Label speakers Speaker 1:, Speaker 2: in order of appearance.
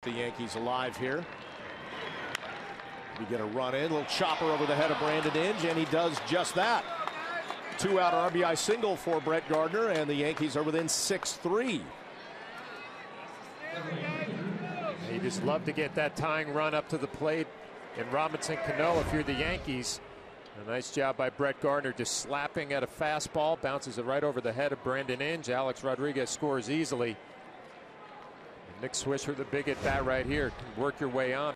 Speaker 1: the Yankees alive here. We get a run in, a little chopper over the head of Brandon Inge, and he does just that. 2-out RBI single for Brett Gardner, and the Yankees are within 6-3.
Speaker 2: You just love to get that tying run up to the plate in Robinson Cano if you're the Yankees. A nice job by Brett Gardner, just slapping at a fastball, bounces it right over the head of Brandon Inge. Alex Rodriguez scores easily. Nick Swisher, the big at bat right here, can work your way on.